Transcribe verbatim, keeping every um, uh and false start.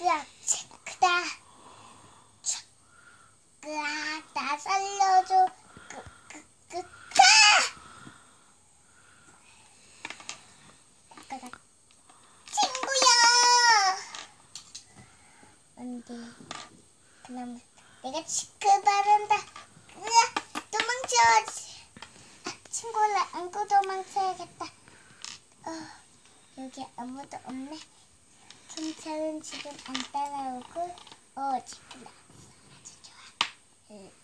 으악, 크다. 으악, 나 살려줘. 그, 그, 그, 가! 친구야! 안 돼. 그럼 내가 지켜 바른다. 으악, 도망쳐야지. 아, 친구를 안고 도망쳐야겠다. 어, 여기 아무도 없네. 경찰은 지금 안 따라오고, 어, 지금 나왔어. 아주 좋아. 으.